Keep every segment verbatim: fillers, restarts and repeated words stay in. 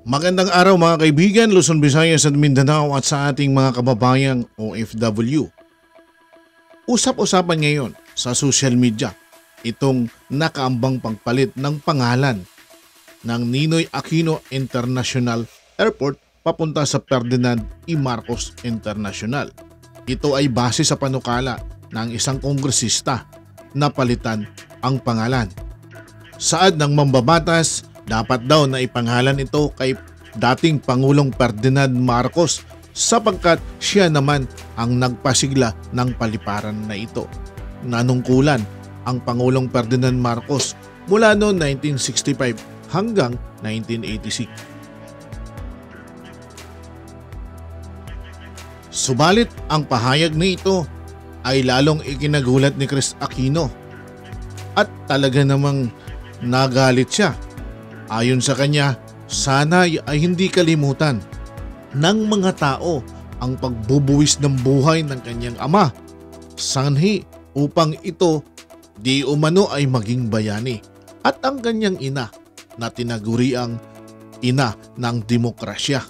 Magandang araw mga kaibigan, Luzon, Visayas at Mindanao at sa ating mga kababayang O F W. Usap-usapan ngayon sa social media itong nakaambang pagpalit ng pangalan ng Ninoy Aquino International Airport papunta sa Ferdinand E. Marcos International. Ito ay base sa panukala ng isang kongresista na palitan ang pangalan. Saad ng mambabatas, dapat daw na ipangalan ito kay dating Pangulong Ferdinand Marcos sapagkat siya naman ang nagpasigla ng paliparan na ito. Nanungkulan ang Pangulong Ferdinand Marcos mula noong nineteen sixty-five hanggang nineteen eighty-six. Subalit ang pahayag na ito ay lalong ikinagulat ni Chris Aquino at talaga namang nagalit siya. Ayon sa kanya, sana ay hindi kalimutan ng mga tao ang pagbubuwis ng buhay ng kanyang ama, sanhi upang ito di umano ay maging bayani, at ang kanyang ina na tinaguriang ina ng demokrasya.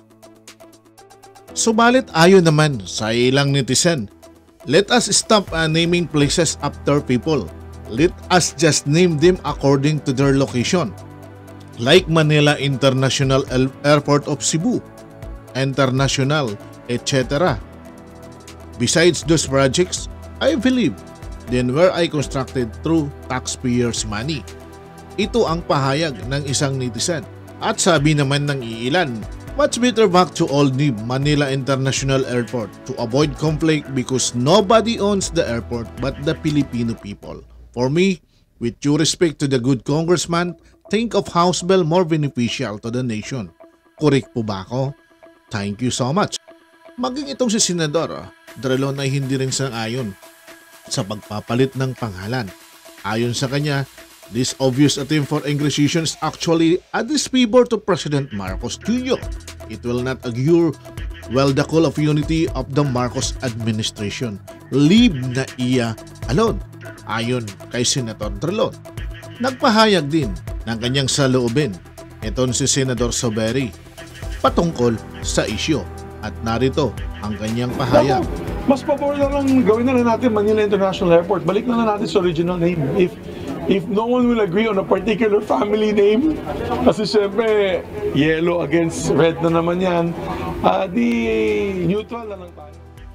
Subalit ayon naman sa ilang netizen, let us stop uh, naming places after people. Let us just name them according to their location. Like Manila International Airport of Cebu, International, et cetera. Besides those projects, I believe then were I constructed through taxpayers' money. Ito ang pahayag ng isang netizen. At sabi naman ng iilan, much better back to old name Manila International Airport to avoid conflict because nobody owns the airport but the Filipino people. For me, with due respect to the good congressman, think of House Bill more beneficial to the nation. Correct po ba ako? Thank you so much. Maging itong si Senador Drilon ay hindi rin sang-ayon sa pagpapalit ng pangalan. Ayon sa kanya, this obvious attempt for Inquisition is actually a disfavor to President Marcos Junior It will not augur well the call of unity of the Marcos administration. Leave na iya alone. Ayon kay Senator Drilon. Nagpahayag din ng kanyang saloobin itong si Senador Soberi patungkol sa isyo at narito ang kanyang pahayag. Mas pabor na lang gawin na lang natin Manila International Airport. Balik na lang natin sa original name. If if no one will agree on a particular family name, kasi siyempre yellow against red na naman yan, uh, di neutral na lang tayo.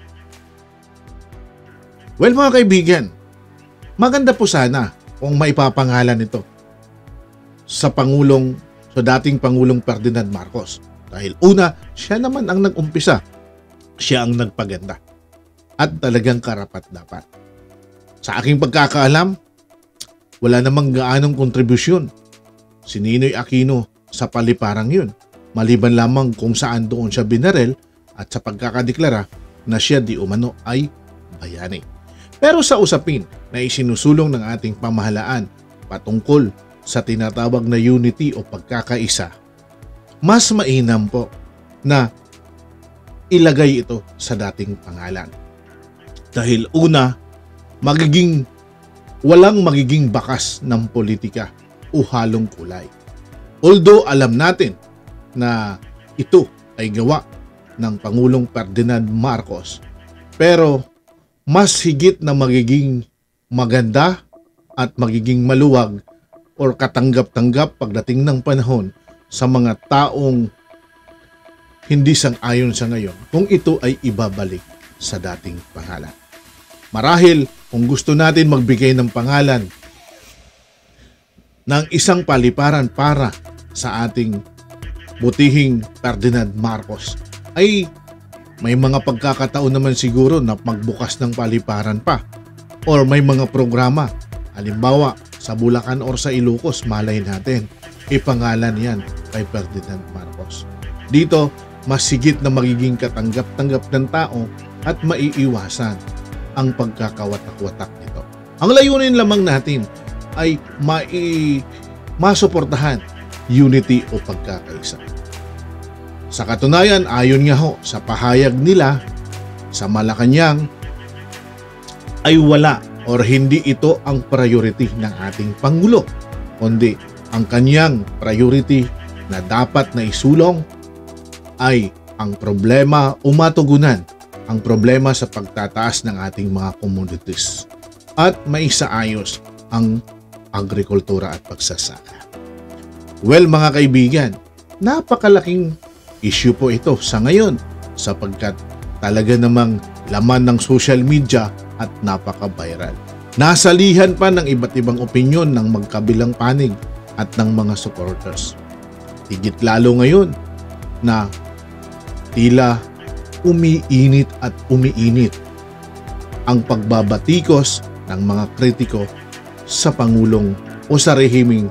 Well mga kaibigan, maganda po sana kung maipapangalan ito sa Pangulong, sa dating Pangulong Ferdinand Marcos. Dahil una, siya naman ang nag-umpisa. Siya ang nagpaganda. At talagang karapat-dapat. Sa aking pagkakaalam, wala namang gaanong kontribusyon si Ninoy Aquino sa paliparang yun. Maliban lamang kung saan doon siya binarel at sa pagkakadeklara na siya di umano ay bayani. Pero sa usapin na isinusulong ng ating pamahalaan patungkol sa tinatawag na unity o pagkakaisa, mas mainam po na ilagay ito sa dating pangalan. Dahil una, magiging walang magiging bakas ng politika o halong kulay. Although alam natin na ito ay gawa ng Pangulong Ferdinand Marcos, pero mas higit na magiging maganda at magiging maluwag o katanggap-tanggap pagdating ng panahon sa mga taong hindi sang-ayon sa ngayon kung ito ay ibabalik sa dating pangalan. Marahil kung gusto natin magbigay ng pangalan ng isang paliparan para sa ating butihing Ferdinand Marcos, ay may mga pagkakataon naman siguro na magbukas ng paliparan pa or may mga programa. Halimbawa, sa Bulacan or sa Ilocos, malay natin, ipangalan yan kay Ferdinand Marcos. Dito, mas higit na magiging katanggap-tanggap ng tao at maiiwasan ang pagkakawatak-watak nito. Ang layunin lamang natin ay mai masuportahan unity o pagkakaisa. Sa katunayan, ayon nga ho sa pahayag nila sa Malacanang, ay wala or hindi ito ang priority ng ating Pangulo, kundi ang kanyang priority na dapat na isulong ay ang problema o matugunan ang problema sa pagtataas ng ating mga commodities at maisaayos ang agrikultura at pagsasaka. Well mga kaibigan, napakalaking issue po ito sa ngayon sapagkat talaga namang laman ng social media at napaka-viral. Nasalihan pa ng iba't ibang opinyon ng magkabilang panig at ng mga supporters. Higit lalo ngayon na tila umiinit at umiinit ang pagbabatikos ng mga kritiko sa Pangulong o sa rehimeng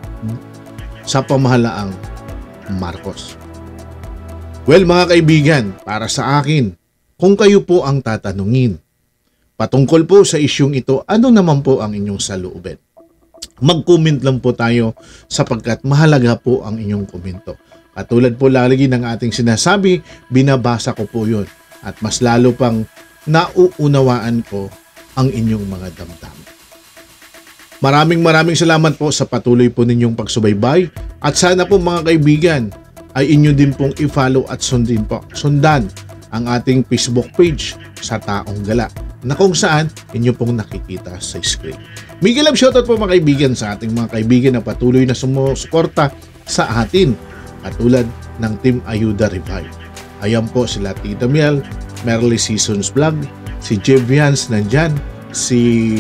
sa pamahalaang Marcos. Well mga kaibigan, para sa akin, kung kayo po ang tatanungin patungkol po sa isyung ito, ano naman po ang inyong saloobin? Mag-comment lang po tayo sapagkat mahalaga po ang inyong komento. Katulad po lagi ng ating sinasabi, binabasa ko po yun at mas lalo pang nauunawaan ko ang inyong mga damdamin. Maraming maraming salamat po sa patuloy po ninyong pagsubaybay at sana po mga kaibigan ay inyo din pong i-follow at sundin po, sundan ang ating Facebook page sa Taong Gala na kung saan inyo pong nakikita sa screen. Miguel Love shoutout po mga kaibigan sa ating mga kaibigan na patuloy na sumusuporta sa atin katulad ng Team Ayuda Revive. Ayan po sila Tita Miel, Merly Seasons Vlog, si Jevians nandyan, si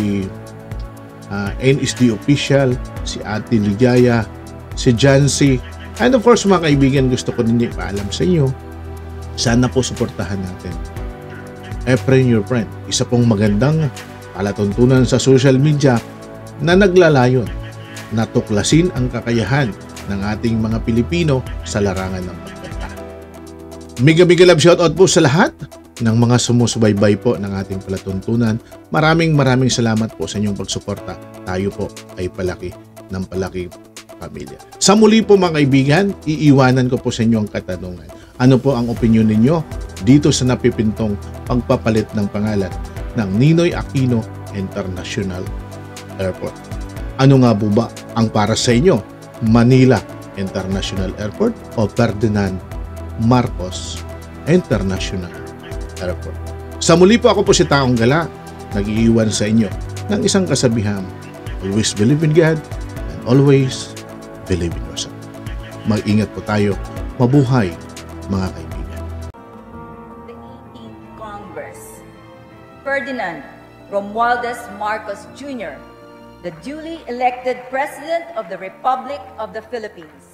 uh, N S D Official, si Ate Ligaya, si Jancy, and of course mga kaibigan gusto ko din ipaalam sa inyo, sana po suportahan natin Efren Your Friend, isa pong magandang palatuntunan sa social media na naglalayon na tuklasin ang kakayahan ng ating mga Pilipino sa larangan ng pagkanta. Mega mega love shoutout po sa lahat ng mga sumusubaybay po ng ating palatuntunan. Maraming maraming salamat po sa inyong pagsuporta. Tayo po ay palaki ng palaki pamilya. Sa muli po mga kaibigan, iiwanan ko po sa inyo ang katanungan. Ano po ang opinion ninyo dito sa napipintong pagpapalit ng pangalan ng Ninoy Aquino International Airport? Ano nga po ba ang para sa inyo? Manila International Airport o Ferdinand Marcos International Airport? Sa muli po ako po si Taong Gala, nag-iiwan sa inyo ng isang kasabihan, always believe in God and always believe in yourself. Mag-ingat po tayo. Mabuhay mga kaibigan. The eighteenth Congress, Ferdinand Romualdez Marcos Junior, the duly elected President of the Republic of the Philippines.